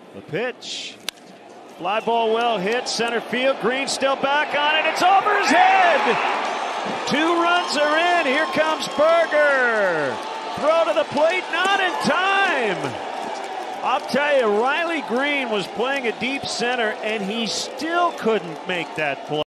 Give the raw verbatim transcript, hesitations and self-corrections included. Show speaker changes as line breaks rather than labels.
The pitch. Fly ball well hit, center field. Green still back on it. It's over his head. Two runs are in. Here comes Berger. Throw to the plate, not in time. I'll tell you, Riley Green was playing a deep center, and he still couldn't make that play.